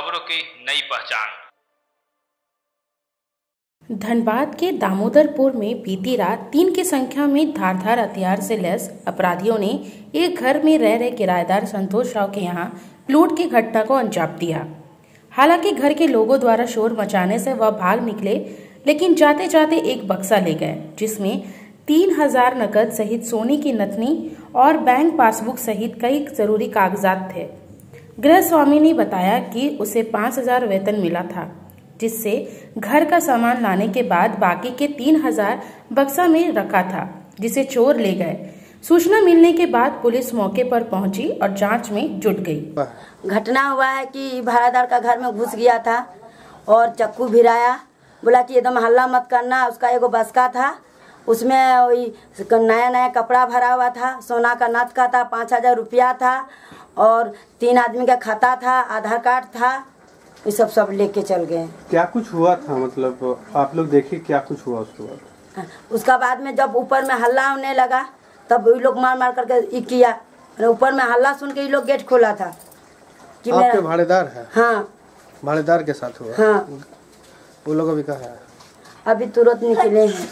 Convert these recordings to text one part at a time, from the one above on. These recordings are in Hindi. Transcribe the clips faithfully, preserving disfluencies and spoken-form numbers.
खबरों की नई पहचान। धनबाद के दामोदरपुर में बीती रात तीन की संख्या में धारदार हथियार से लैस अपराधियों ने एक घर में रह रहे किराएदार संतोष राव के यहां लूट की घटना को अंजाम दिया। हालांकि घर के लोगों द्वारा शोर मचाने से वह भाग निकले, लेकिन जाते जाते एक बक्सा ले गए जिसमें तीन हजार नकद सहित सोने की नथनी और बैंक पासबुक सहित कई जरूरी कागजात थे। गृह स्वामी ने बताया कि उसे पाँच हजार वेतन मिला था, जिससे घर का सामान लाने के बाद बाकी के तीन हजार बक्सा में रखा था, जिसे चोर ले गए। सूचना मिलने के बाद पुलिस मौके पर पहुंची और जांच में जुट गई। घटना हुआ है कि भाड़ादार का घर में घुस गया था और चाकू भिराया, बोला कि एकदम हल्ला मत करना। उसका एगो बस्का था, उसमें वही नया नया कपड़ा भरा हुआ था, सोना का नथ का था, पाँच हजार रुपया था और तीन आदमी का खाता था, आधार कार्ड था, ये सब सब लेके चल गए। क्या कुछ हुआ था, मतलब आप लोग देखे क्या कुछ हुआ उसके बाद? उसका बाद में जब ऊपर में हल्ला होने लगा तब ये लोग मार मार करके किया। ऊपर में हल्ला सुन के ये लोग गेट खोला था कि आपके भाड़ेदार है? हाँ, भाड़ेदार के साथ हुआ। हाँ, वो लोग अभी कहाँ है? अभी तुरंत निकले हैं।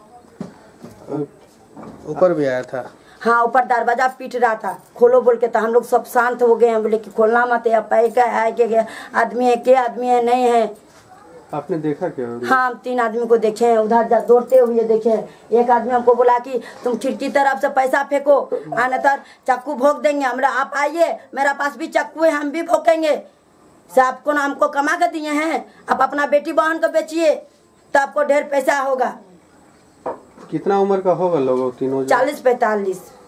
ऊपर भी आया था? हाँ, ऊपर दरवाजा पीट रहा था, खोलो बोल के। तो हम लोग सब शांत हो गए हैं, बोले कि खोलना मत है, क्या है क्या आदमी है, क्या आदमी है, नहीं है। आपने देखा क्या? हाँ, तीन आदमी को देखे हैं, उधर दौड़ते हुए देखे। एक आदमी हमको बोला कि तुम खिड़की तरफ से पैसा फेंको, आने तर चाकू भोंक देंगे। हमरा आप आइए, मेरा पास भी चाकू है, हम भी भोंकेंगे। से आपको ना हमको कमा कर दिए हैं, आप अपना बेटी बहन को बेचिए तो आपको ढेर पैसा होगा। कितना उम्र का होगा लोगों तीनों? चालीस पैंतालीस।